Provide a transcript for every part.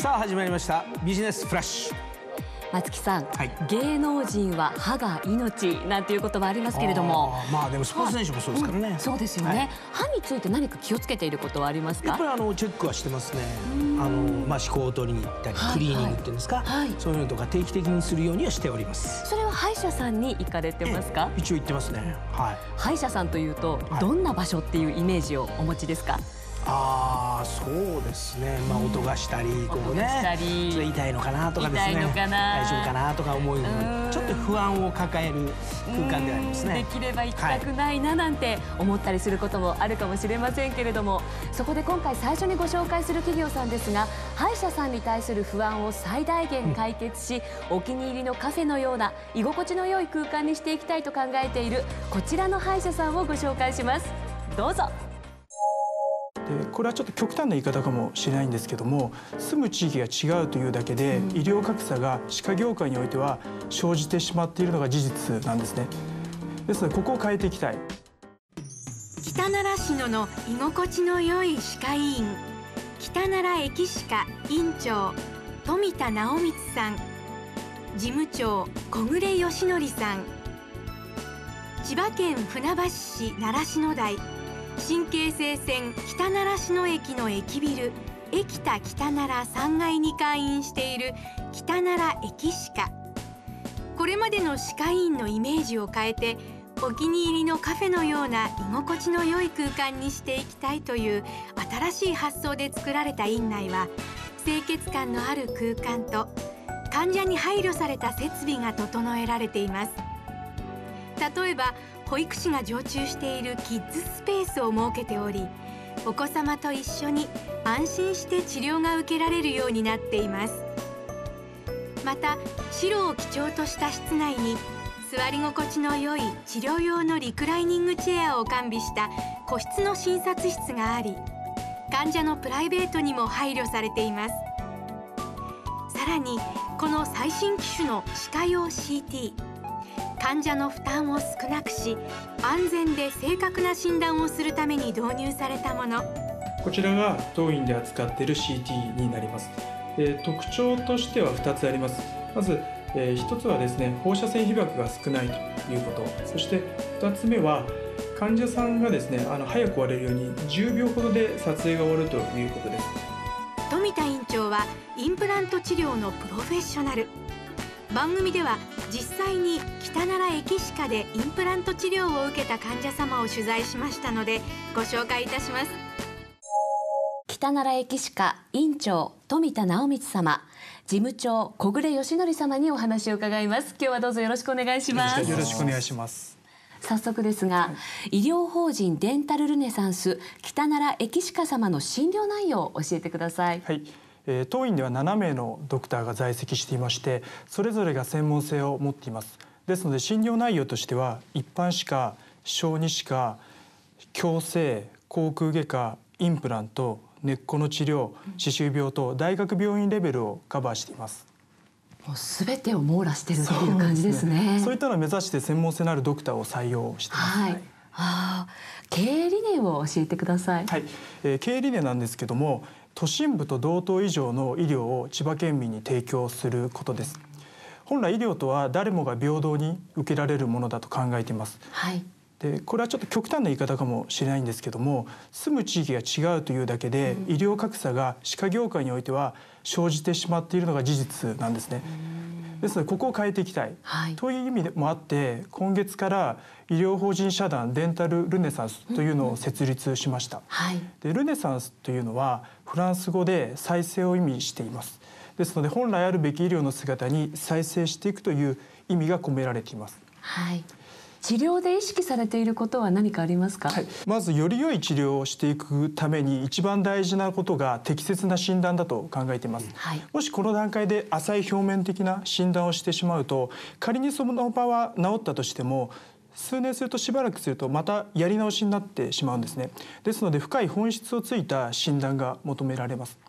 さあ始まりましたビジネスフラッシュ。 松木さん、 はい、 芸能人は歯が命なんていう言葉ありますけれども、 まあでもスポーツ選手もそうですからね、 そうですよね、歯について何か気をつけていることはありますか？ やっぱりチェックはしてますね。歯垢を取りに行ったり、クリーニングっていうんですか、そういうのとか定期的にするようにはしております。 それは歯医者さんに行かれてますか？ 一応行ってますね。 歯医者さんというと、どんな場所っていうイメージをお持ちですか？ そうですね。音がしたり、こうね、それ痛いのかなとかですね、大丈夫かなとか思うように、ちょっと不安を抱える空間でありますね。 できれば行きたくないななんて思ったりすることもあるかもしれませんけれども、そこで今回最初にご紹介する企業さんですが、歯医者さんに対する不安を最大限解決し、お気に入りのカフェのような居心地の良い空間にしていきたいと考えているこちらの歯医者さんをご紹介します。どうぞ。 これはちょっと極端な言い方かもしれないんですけども、住む地域が違うというだけで、医療格差が歯科業界においては生じてしまっているのが事実なんですね。ですのでここを変えていきたい。 北奈良市の居心地の良い歯科医院、北奈良駅歯科院長富田直光さん、事務長小暮義則さん、千葉県船橋市習志野台新京成線北奈良市野駅の駅ビル駅田北奈良3階に開院している北奈良駅歯科。これまでの歯科医院のイメージを変えて、お気に入りのカフェのような居心地の良い空間にしていきたいという新しい発想で作られた院内は、清潔感のある空間と患者に配慮された設備が整えられています。例えば保育士が常駐しているキッズスペースを設けており、お子様と一緒に安心して治療が受けられるようになっています。また白を基調とした室内に座り心地の良い治療用のリクライニングチェアを完備した個室の診察室があり、患者のプライベートにも配慮されています。さらにこの最新機種の歯科用 CT、患者の負担を少なくし、安全で正確な診断をするために導入されたもの。 こちらが当院で扱っている CT になります。特徴としては2つあります。まず、1つはですね、放射線被曝が少ないということ。そして2つ目は患者さんがですね、早く終われるように10秒ほどで撮影が終わるということです。 富田院長はインプラント治療のプロフェッショナル。番組では実際に北奈良駅歯科でインプラント治療を受けた患者様を取材しましたので、ご紹介いたします。 北奈良駅歯科院長富田直光様、事務長小暮義則様にお話を伺います。今日はどうぞよろしくお願いします。 よろしくお願いします。 早速ですが、医療法人デンタルルネサンス北奈良駅歯科様の診療内容を教えてください。 はい、当院では7名のドクターが在籍していまして、それぞれが専門性を持っています。ですので診療内容としては、一般歯科、小児歯科、矯正、口腔外科、インプラント、根っこの治療、歯周病と大学病院レベルをカバーしています。 もう全てを網羅しているという感じですね。 そういったのを目指して専門性のあるドクターを採用しています。 経営理念を教えてください。 はい、経営理念なんですけども、都心部と同等以上の医療を千葉県民に提供することです。本来医療とは誰もが平等に受けられるものだと考えています。でこれはちょっと極端な言い方かもしれないんですけども、住む地域が違うというだけで、医療格差が歯科業界においては生じてしまっているのが事実なんですね。ですのでここを変えていきたい、という意味もあって、今月から医療法人社団デンタルルネサンスというのを設立しました。でルネサンスというのはフランス語で再生を意味しています。ですので本来あるべき医療の姿に再生していくという意味が込められています。 治療で意識されていることは何かありますか？ まずより良い治療をしていくために一番大事なことが適切な診断だと考えています。もしこの段階で浅い表面的な診断をしてしまうと、仮にその場は治ったとしても数年するとしばらくするとまたやり直しになってしまうんですね。ですので深い本質をついた診断が求められます。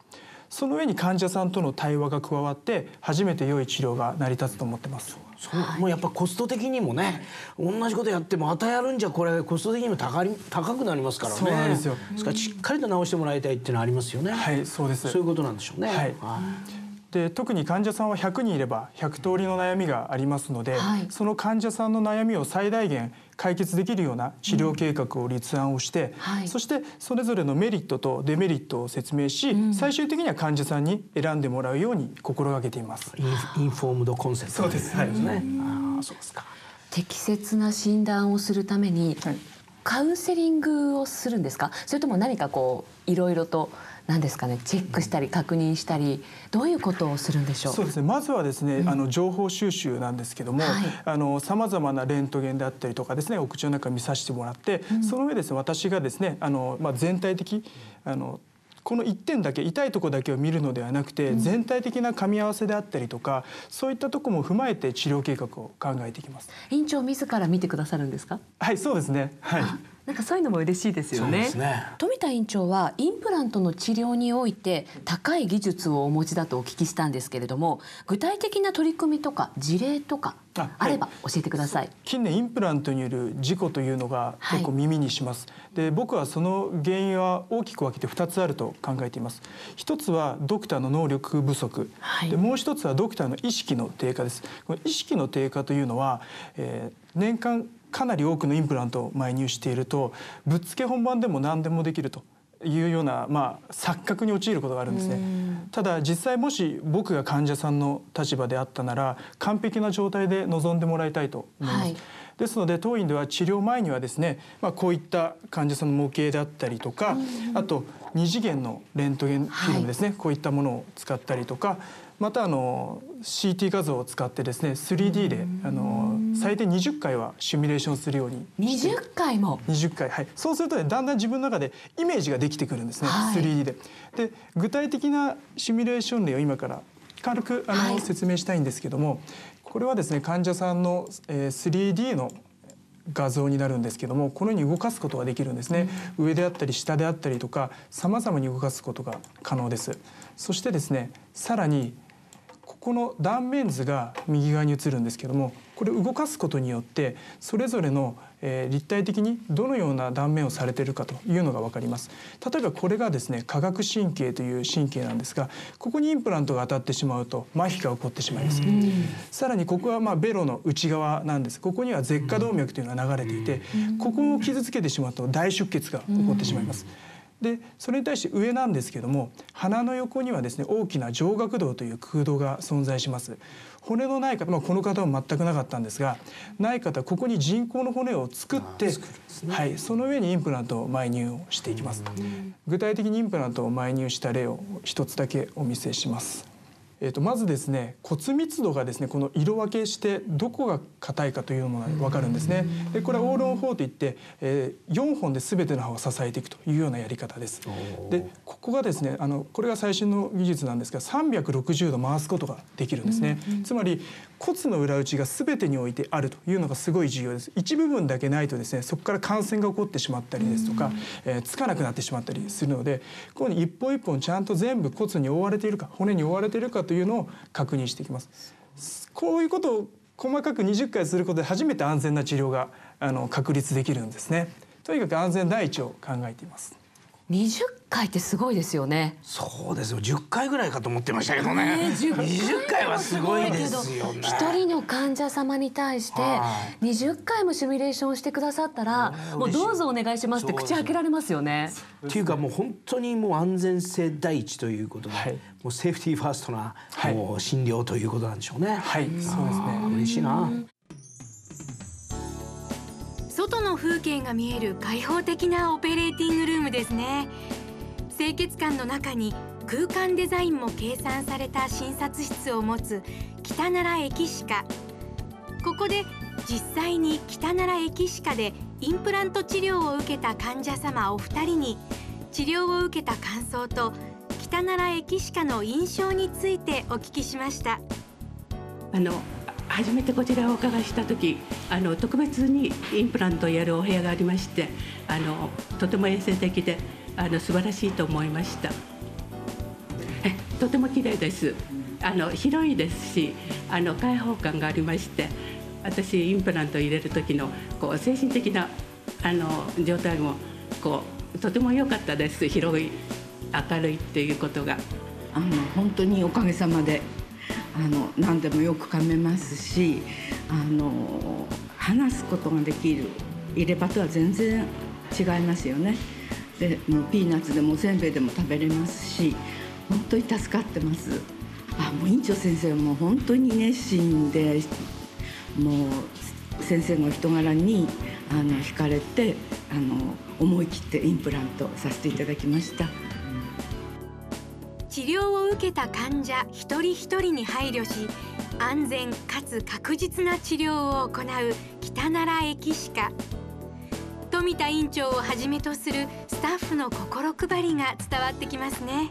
その上に患者さんとの対話が加わって初めて良い治療が成り立つと思ってます。 もうやっぱコスト的にもね、同じことやってもまたやるんじゃこれコスト的にも高くなりますからね。 そうなんですよ。 ですからしっかりと治してもらいたいっていうのはありますよね。 はい、そうです。 そういうことなんでしょうね。 はい。で特に患者さんは100人いれば100通りの悩みがありますので、その患者さんの悩みを最大限解決できるような治療計画を立案をして、そしてそれぞれのメリットとデメリットを説明し、最終的には患者さんに選んでもらうように心がけています。 インフォームドコンセント。 そうです。はい。 そうですか。 適切な診断をするために、カウンセリングをするんですか？それとも何かこういろいろと何ですかね、チェックしたり確認したり、どういうことをするんでしょう？ そうですね。まずはですね、情報収集なんですけども、さまざまなレントゲンであったりとかですね、お口の中見させてもらって、その上ですね、私がですね、全体的この1点だけ痛いところだけを見るのではなくて、全体的な噛み合わせであったりとか、そういったところも踏まえて治療計画を考えていきます。 院長自ら見てくださるんですか？ はい、そうですね。はい。 なんかそういうのも嬉しいですよね。 そうですね。 富田院長はインプラントの治療において高い技術をお持ちだとお聞きしたんですけれども、具体的な取り組みとか事例とかあれば教えてください。 近年インプラントによる事故というのが結構耳にします。で僕はその原因は大きく分けて2つあると考えています。一つはドクターの能力不足、でもう一つはドクターの意識の低下です。この意識の低下というのは、年間かなり多くのインプラントを埋入していると、ぶっつけ本番でも何でもできるというような、錯覚に陥ることがあるんですね。ただ実際もし僕が患者さんの立場であったなら、完璧な状態で臨んでもらいたいと思います。ですので当院では治療前にはですね、こういった患者さんの模型であったりとか、あと2次元のレントゲンフィルムですね、こういったものを使ったりとか、またCT 画像を使ってですね 3D で最低20回はシミュレーションするようにして 20回も 20回、はい、そうするとね、だんだん自分の中でイメージができてくるんですね、3D で。で具体的なシミュレーション例を今から軽く説明したいんですけども、これはですね患者さんの、3D の画像になるんですけども、このように動かすことができるんですね。上であったり下であったりとか、様々に動かすことが可能です。そしてですね、さらにここの断面図が右側に映るんですけども、これを動かすことによってそれぞれの立体的にどのような断面をされているかというのが分かります。例えばこれがですね下顎神経という神経なんですが、ここにインプラントが当たってしまうと麻痺が起こってしまいます。さらにここはベロの内側なんです。ここには舌下動脈というのが流れていて、ここを傷つけてしまうと大出血が起こってしまいます。でそれに対して上なんですけども、鼻の横にはですね大きな上顎洞という空洞が存在します。骨のない方、この方は全くなかったんですが、ない方はここに人工の骨を作って、その上にインプラントを埋入をしていきます。具体的にインプラントを埋入した例を一つだけお見せします。まずですね骨密度がですねこの色分けしてどこが硬いかというのが分かるんですね。でこれはオールオン4といって、4本で全ての歯を支えていくというようなやり方です。でここがですねこれが最新の技術なんですが、360度回すことができるんですね。つまり骨の裏打ちが全てにおいてあるというのがすごい重要です。一部分だけないとですねそこから感染が起こってしまったりですとか、つかなくなってしまったりするので、ここに一本一本ちゃんと全部骨に覆われているか骨に覆われているかというのを確認していきます。こういうことを細かく20回することで初めて安全な治療が確立できるんですね。とにかく安全第一を考えています。 20回ってすごいですよね。 そうですよ。10回ぐらいかと思ってましたけどね。20回はすごいですよね。 一人の患者様に対して20回もシミュレーションしてくださったら、もうどうぞお願いしますって口開けられますよね。 っていうかもう本当にもう安全性第一ということで、もうセーフティーファーストなもう診療ということなんでしょうね。 はい、そうですね。 嬉しいな。 外の風景が見える開放的なオペレーティングルームですね。清潔感の中に空間デザインも計算された診察室を持つ北奈良駅歯科。ここで実際に北奈良駅歯科でインプラント治療を受けた患者様お二人に治療を受けた感想と北奈良駅歯科の印象についてお聞きしました。 初めてこちらをお伺いした時、特別にインプラントをやるお部屋がありまして、とても衛生的で素晴らしいと思いました。 とても綺麗です。広いですし、開放感がありまして、私インプラントを入れる時の精神的な状態もとても良かったです。広い、明るいっていうことが本当におかげさまで何でもよく噛めますし、話すことができる入れ歯とは全然違いますよね。でもうピーナッツでもおせんべいでも食べれますし、本当に助かってます。もう院長先生はもう本当に熱心で、もう先生の人柄に惹かれて思い切ってインプラントさせていただきました。 治療を受けた患者一人一人に配慮し、安全かつ確実な治療を行う北奈良駅歯科。富田院長をはじめとするスタッフの心配りが伝わってきますね。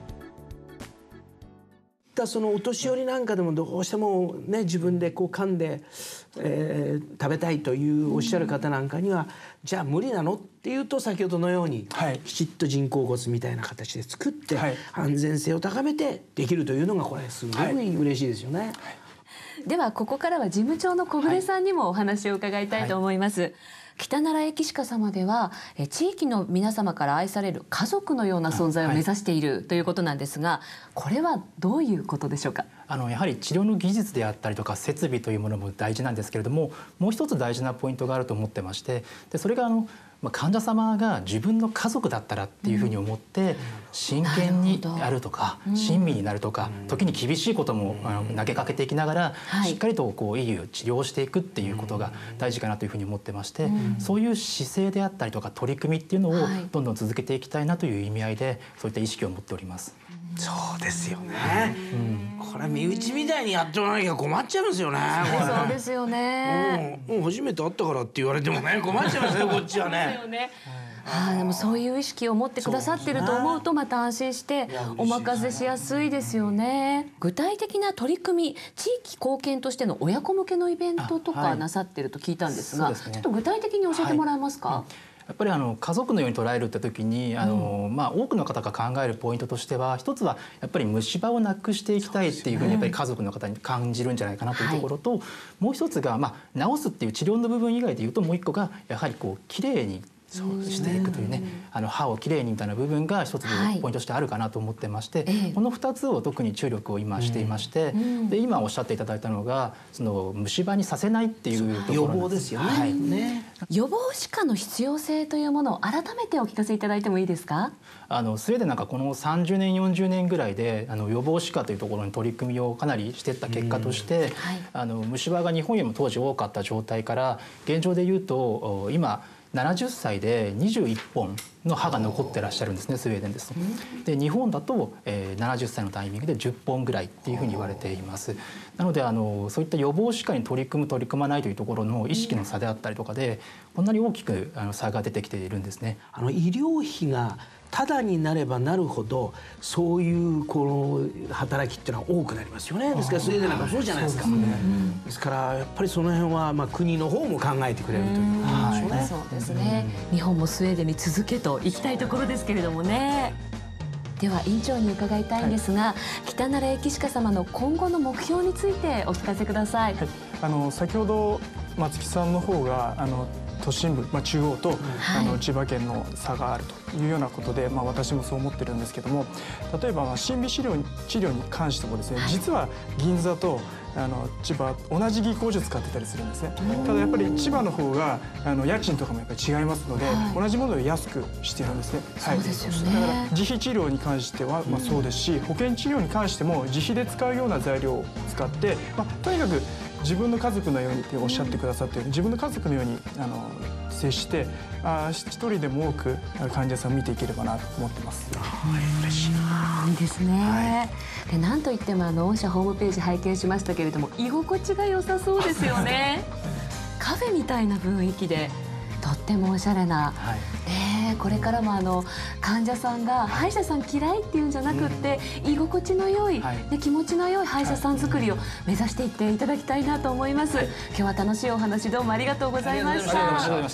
そのお年寄りなんかでもどうしてもね、自分で噛んで、食べたいというおっしゃる方なんかには、じゃあ無理なのっていうと、先ほどのように、きちっと人工骨みたいな形で作って、安全性を高めてできるというのが、これすごく嬉しいですよね。 ではここからは事務長の小暮さんにもお話を伺いたいと思います。北奈良駅歯科様では地域の皆様から愛される家族のような存在を目指しているということなんですが、これはどういうことでしょうか。 やはり治療の技術であったりとか設備というものも大事なんですけれども、もう一つ大事なポイントがあると思ってまして、でそれが患者様が自分の家族だったらっていうふうに思って真剣にやるとか親身になるとか、時に厳しいことも投げかけていきながらしっかりといい治療をしていくっていうことが大事かなというふうに思ってまして、そういう姿勢であったりとか取り組みっていうのをどんどん続けていきたいなという意味合いで、そういった意識を持っております。 そうですよね、これ身内みたいにやっておらなきゃ困っちゃうんですよね。 そうですよね。 もう初めて会ったからって言われてもね、困っちゃいますねこっちはね。 でもそういう意識を持ってくださってると思うと、また安心してお任せしやすいですよね。具体的な取り組み、地域貢献としての親子向けのイベントとかなさってると聞いたんですが、ちょっと具体的に教えてもらえますか。 やっぱり家族のように捉えるって時に多くの方が考えるポイントとしては、一つはやっぱり虫歯をなくしていきたいっていうふうにやっぱり家族の方に感じるんじゃないかなというところと、もう一つが治すっていう治療の部分以外でいうと、もう一個がやはりきれいにしていくというね、歯をきれいにみたいな部分が一つポイントとしてあるかなと思ってまして、この2つを特に注力を今していまして、で今おっしゃっていただいたのがその虫歯にさせないっていうところ予防ですよね。 予防歯科の必要性というものを改めてお聞かせいただいてもいいですか。 スウェーデンなんかこの30年40年ぐらいで予防歯科というところに取り組みをかなりしていった結果として、虫歯が日本よりも当時多かった状態から現状でいうと今70歳で21本の歯が残ってらっしゃるんですね、スウェーデンですと。で日本だと、70歳のタイミングで10本ぐらいっていうふうに言われています。なのでそういった予防歯科に取り組む取り組まないというところの意識の差であったりとかで、こんなに大きく差が出てきているんですね。 医療費がタダになればなるほど、そういう働きっていうのは多くなりますよね。ですからスウェーデンなんかそうじゃないですか。ですからやっぱりその辺は国の方も考えてくれるということでしょうね。 そうですね。日本もスウェーデンに続けと行きたいところですけれどもね。では院長に伺いたいんですが、北奈良駅歯科様の今後の目標についてお聞かせください。 先ほど松木さんの方が都心部、中央と千葉県の差があるというようなことで、私もそう思ってるんですけども、例えば審美治療に関してもですね、実は銀座と千葉同じ技工所使ってたりするんですね。ただやっぱり千葉の方が家賃とかもやっぱり違いますので、同じものを安くしてるんですね。 そうですよね。 だから自費治療に関してはそうですし、保険治療に関しても自費で使うような材料を使って、とにかく自分の家族のようにっておっしゃってくださっている、自分の家族のように接して一人でも多く患者さんを見ていければなと思ってます。 嬉しいな。 いいですね。でなんといっても御社ホームページ拝見しましたけれども、居心地が良さそうですよね。カフェみたいな雰囲気でとってもおしゃれな、これからも患者さんが歯医者さん嫌いっていうんじゃなくって、居心地の良い、気持ちの良い歯医者さん作りを目指していっていただきたいなと思います。今日は楽しいお話どうもありがとうございました。 ありがとうございました。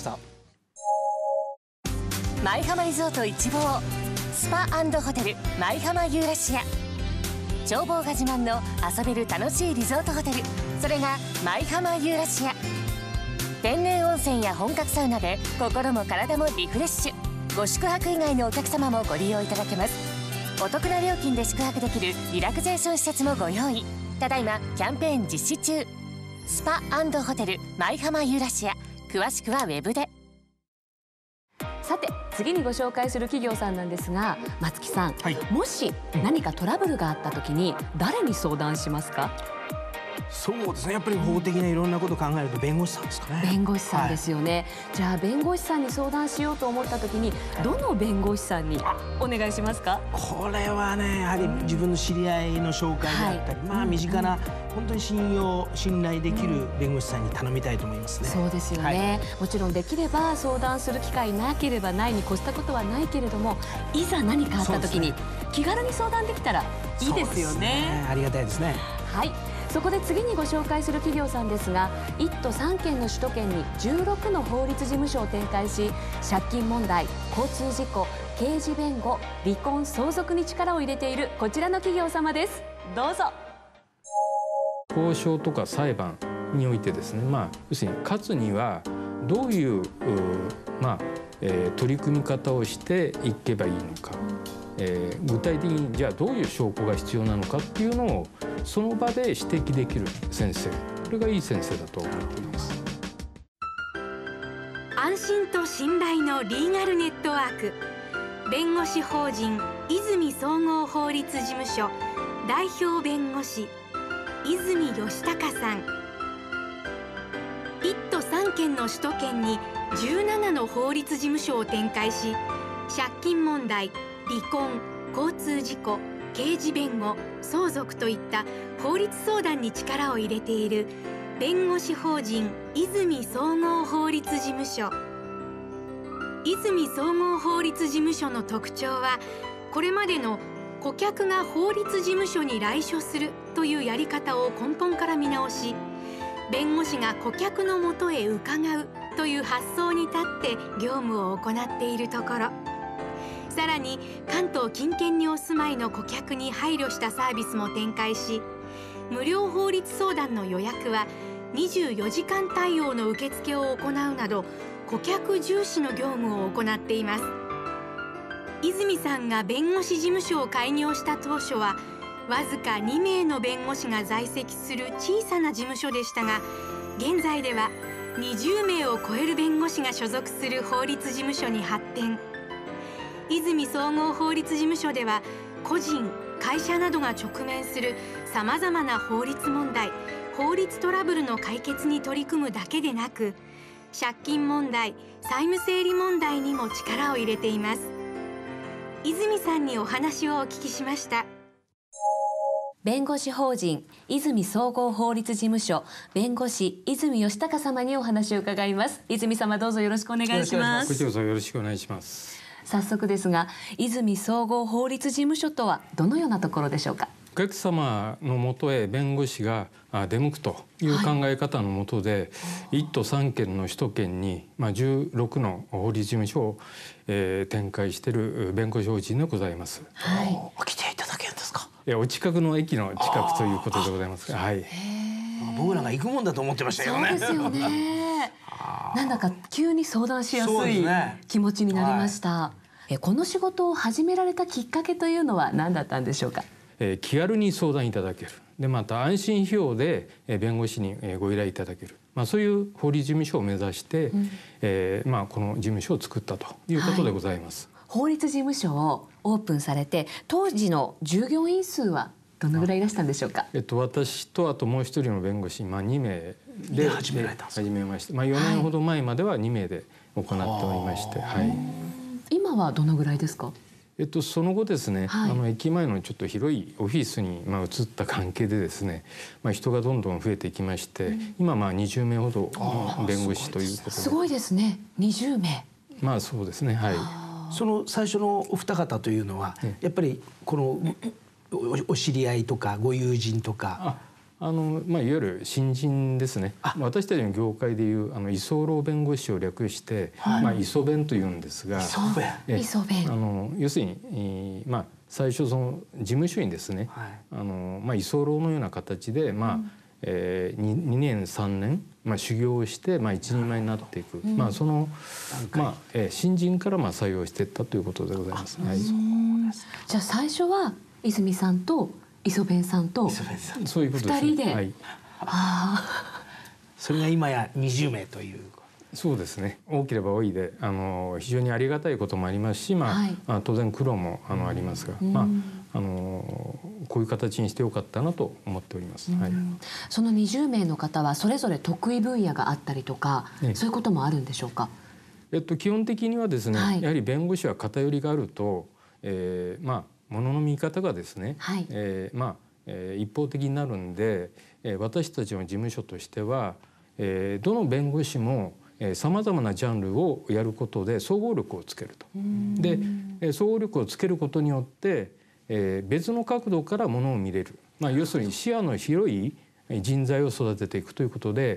舞浜リゾート一望スパ&ホテル舞浜ユーラシア。 眺望が自慢の遊べる楽しいリゾートホテル、それが舞浜ユーラシア。天然温泉や本格サウナで心も体もリフレッシュ。ご宿泊以外のお客様もご利用いただけます。お得な料金で宿泊できるリラクゼーション施設もご用意。ただいまキャンペーン実施中。スパ&ホテル舞浜ユーラシア、詳しくはウェブで。 さて次にご紹介する企業さんなんですが、松木さん、もし何かトラブルがあった時に誰に相談しますか？ そうですね、やっぱり法的ないろんなことを考えると弁護士さんですかね。 弁護士さんですよね。じゃあ弁護士さんに相談しようと思った時にどの弁護士さんにお願いしますか？ これはね、やはり自分の知り合いの紹介であったり、身近な本当に信頼できる弁護士さんに頼みたいと思いますね。 そうですよね、もちろんできれば相談する機会なければないに越したことはないけれども、いざ何かあった時に気軽に相談できたらいいですよね。 ありがたいですね。 はい、そこで次にご紹介する企業さんですが、1都3県の首都圏に16の法律事務所を展開し、借金問題、交通事故、刑事弁護、離婚、相続に力を入れているこちらの企業様です。どうぞ。 交渉とか裁判においてですね、要するに勝つにはどういう、取り組み方をしていけばいいのか、具体的にじゃあどういう証拠が必要なのかっていうのをその場で指摘できる先生、これがいい先生だと思っています。 安心と信頼のリーガルネットワーク、弁護士法人泉総合法律事務所代表弁護士泉義孝さん。1都3県の首都圏に17の法律事務所を展開し、借金問題、離婚、交通事故、刑事弁護、相続といった法律相談に力を入れている弁護士法人泉総合法律事務所。泉総合法律事務所の特徴は、これまでの顧客が法律事務所に来所するというやり方を根本から見直し、弁護士が顧客のもとへ伺うという発想に立って業務を行っているところ、さらに関東近県にお住まいの顧客に配慮したサービスも展開し、無料法律相談の予約は24時間対応の受付を行うなど、顧客重視の業務を行っています。泉さんが弁護士事務所を開業した当初は、わずか2名の弁護士が在籍する小さな事務所でしたが、現在では20名を超える弁護士が所属する法律事務所に発展。泉総合法律事務所では、個人、会社などが直面するさまざまな法律問題、法律トラブルの解決に取り組むだけでなく、借金問題、債務整理問題にも力を入れています。泉さんにお話をお聞きしました。 弁護士法人泉総合法律事務所弁護士泉義孝様にお話を伺います。泉様、どうぞよろしくお願いします。 こちらこそよろしくお願いします。 早速ですが、泉総合法律事務所とはどのようなところでしょうか？ お客様のもとへ弁護士が出向くという考え方のもとで、1都3県の首都圏に16の法律事務所を展開している弁護士法人でございます。 来ていただけるんですか？ お近くの駅の近くということでございます。 僕らが行くもんだと思ってましたけどね。 そうですよね。なんだか急に相談しやすい気持ちになりました。この仕事を始められたきっかけというのは何だったんでしょうか？ 気軽に相談いただける。でまた安心費用で弁護士にご依頼いただける。そういう法律事務所を目指して、この事務所を作ったということでございます。 法律事務所をオープンされて、当時の従業員数はどのぐらいいらしたんでしょうか？ 私とあともう一人の弁護士、2名で始めました。4年ほど前までは2名で行っておりまして、 今はどのぐらいですか？ その後ですね、駅前のちょっと広いオフィスに移った関係でですね、人がどんどん増えてきまして、今20名ほど弁護士ということで。 すごいですね、20名。 そうですね、 その最初のお二方というのは、やっぱりこのお知り合いとかご友人とか、 いわゆる新人ですね。私たちの業界でいう居候弁護士を略して、居候弁というんですが、 居候弁、 要するに、 最初その事務所にですね、居候のような形で2年3年、修行をして、一人前になっていく、その、新人から採用していったということでございます。 じゃあ最初は泉さんと磯弁さんとそういうことですね。 2人で、 それが今や20名という。 そうですね。多ければ多いで非常にありがたいこともありますし、当然苦労もありますが、こういう形にしてよかったなと思っております。 その20名の方はそれぞれ得意分野があったりとか、そういうこともあるんでしょうか。 基本的にはですね、やはり弁護士は偏りがあると、ものの見方がですね、一方的になるんで、私たちの事務所としては、どの弁護士もさまざまなジャンルをやることで総合力をつけると。で総合力をつけることによって、別の角度からものを見れる、要するに視野の広い人材を育てていくということで、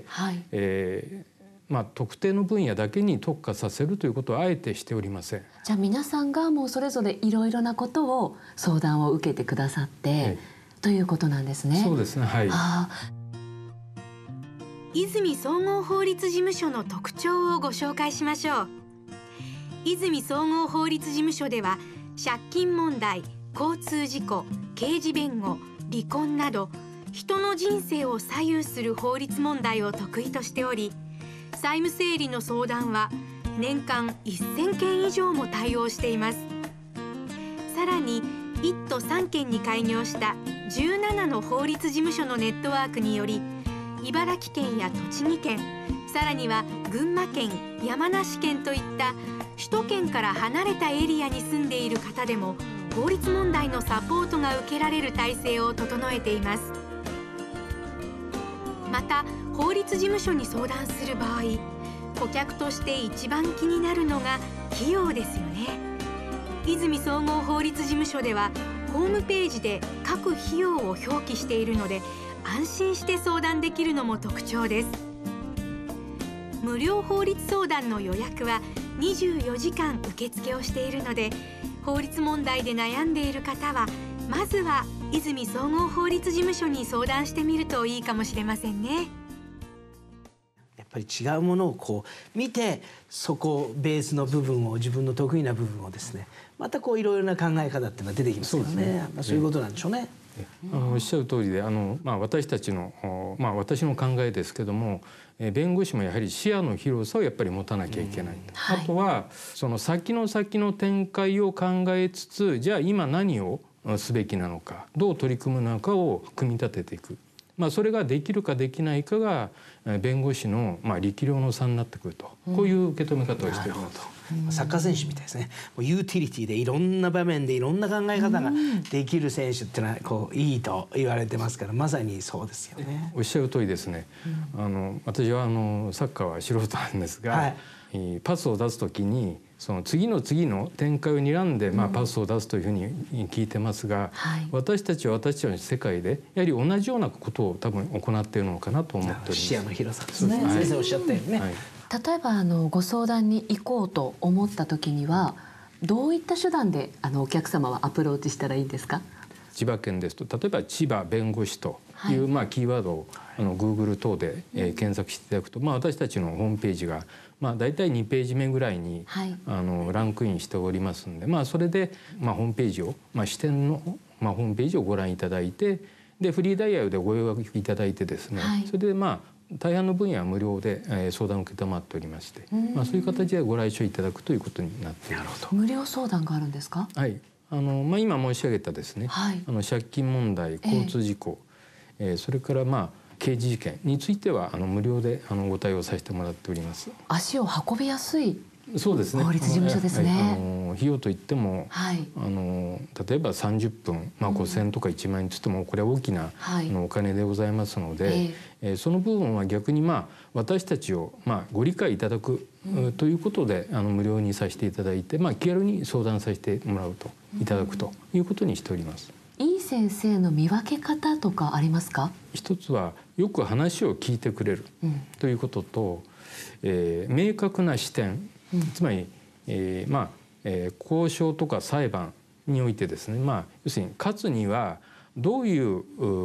特定の分野だけに特化させるということはあえてしておりません。 じゃあ皆さんがもうそれぞれいろいろなことを相談を受けてくださって、ということなんですね。 そうですね。 泉総合法律事務所の特徴をご紹介しましょう。泉総合法律事務所では借金問題、交通事故、刑事弁護、離婚など人の人生を左右する法律問題を得意としており、債務整理の相談は年間1000件以上も対応しています。さらに1都3県に開業した17の法律事務所のネットワークにより、茨城県や栃木県、さらには群馬県、山梨県といった首都圏から離れたエリアに住んでいる方でも法律問題のサポートが受けられる体制を整えています。また法律事務所に相談する場合、顧客として一番気になるのが費用ですよね。泉総合法律事務所ではホームページで各費用を表記しているので、安心して相談できるのも特徴です。無料法律相談の予約は24時間受付をしているので、法律問題で悩んでいる方はまずは泉総合法律事務所に相談してみるといいかもしれませんね。 やっぱり違うものを見て、そこベースの部分を、自分の得意な部分をですね、またいろいろな考え方っていうのが出てきますよね。そういうことなんでしょうね。 おっしゃる通りで、私たちの、私の考えですけども、弁護士もやはり視野の広さをやっぱり持たなきゃいけないと、あとはその先の展開を考えつつ、じゃあ今何をすべきなのか、どう取り組むのかを組み立てていく、それができるかできないかが弁護士の力量の差になってくると、こういう受け止め方をしております。 サッカー選手みたいですね。ユーティリティでいろんな場面でいろんな考え方ができる選手っていうのはいいと言われてますから、まさにそうですよね。 おっしゃる通りですね。私はサッカーは素人なんですが、パスを出すときにその次の展開を睨んでパスを出すというふうに聞いてますが、私たちは私たちの世界でやはり同じようなことを多分行っているのかなと思っております。 視野の広さですね。先生おっしゃったようにね。 例えばご相談に行こうと思った時にはどういった手段でお客様はアプローチしたらいいですか？ 千葉県ですと、例えば千葉弁護士という、キーワードをGoogle 等で、検索していただくと、私たちのホームページが、だいたい2ページ目ぐらいに、ランクインしておりますので、それで、ホームページを、支店の、ホームページをご覧いただいて、でフリーダイヤルでご予約いただいてですね、それで大半の分野は無料で、相談を承っておりまして、そういう形でご来所いただくということになっています。 無料相談があるんですか？ はい、今申し上げたですね、借金問題、交通事故、それから刑事事件については無料でご対応させてもらっております。 足を運びやすいそうですね、 法律事務所ですね。 費用といっても、例えば30分、5000円とか1万円といってもこれは大きな、お金でございますので、その部分は逆に私たちをご理解いただく、ということで無料にさせていただいて、気軽に相談させてもらうといただくということにしております。 いい先生の見分け方とかありますか？ 一つはよく話を聞いてくれるということと、明確な視点、つまり、交渉とか裁判においてですね、要するに勝つにはどういう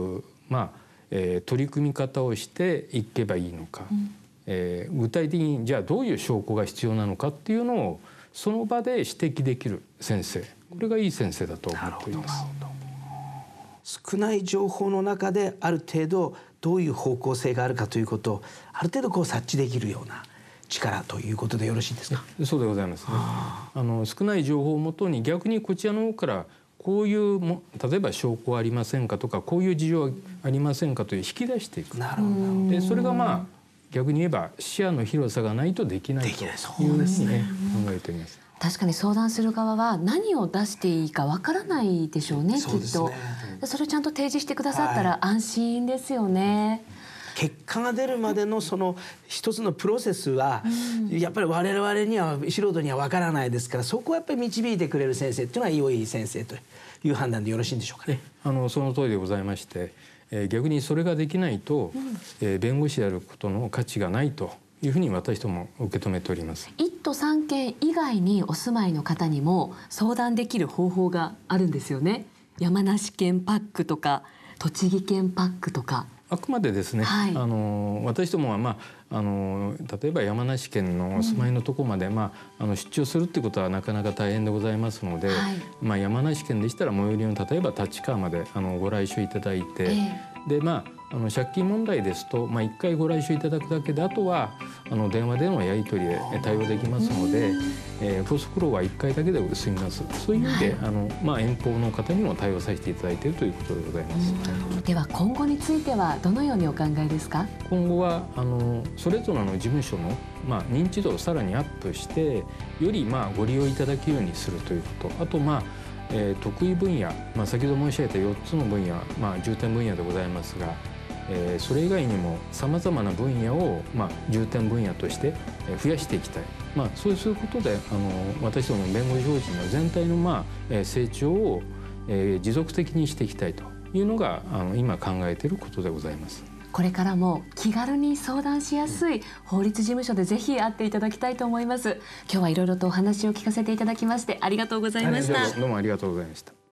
取り組み方をしていけばいいのか、具体的にじゃあどういう証拠が必要なのかっていうのをその場で指摘できる先生、これがいい先生だと思っています。 少ない情報の中である程度どういう方向性があるかということをある程度察知できるような力ということでよろしいですか？ そうでございますね。少ない情報をもとに逆にこちらの方からこういう例えば証拠はありませんかとかこういう事情はありませんかという引き出していく。 なるほど。 でそれが逆に言えば視野の広さがないとできないというふうにね考えています。 確かに相談する側は何を出していいかわからないでしょうね、きっと。それをちゃんと提示してくださったら安心ですよね。 結果が出るまでのその一つのプロセスはやっぱり我々には素人にはわからないですから、そこはやっぱり導いてくれる先生っていうのは良い先生という判断でよろしいんでしょうかね。 その通りでございまして、逆にそれができないと、弁護士であることの価値がないというふうに私ども受け止めております。 1都3県以外にお住まいの方にも相談できる方法があるんですよね。山梨県パックとか栃木県パックとか。 あくまでですね、私どもは例えば山梨県のお住まいのところまで、出張するっていうことはなかなか大変でございますので、山梨県でしたら最寄りの例えば立川までご来所いただいて、で借金問題ですと、1回ご来所いただくだけであとは電話でのやり取りで対応できますので、高速労は1回だけで済みます。そういう意味で、遠方の方にも対応させていただいているということでございます。 では今後についてはどのようにお考えですか？ 今後はそれぞれの事務所の、認知度をさらにアップしてよりご利用いただけるようにするということ、あと得意分野、先ほど申し上げた4つの分野、重点分野でございますが、それ以外にもさまざまな分野を、重点分野として増やしていきたい、そうすることで私どもの弁護士法人の全体の、成長を、持続的にしていきたいというのが今考えていることでございます。 これからも気軽に相談しやすい法律事務所でぜひ会っていただきたいと思います。今日はいろいろとお話を聞かせていただきましてありがとうございました。 どうもありがとうございました。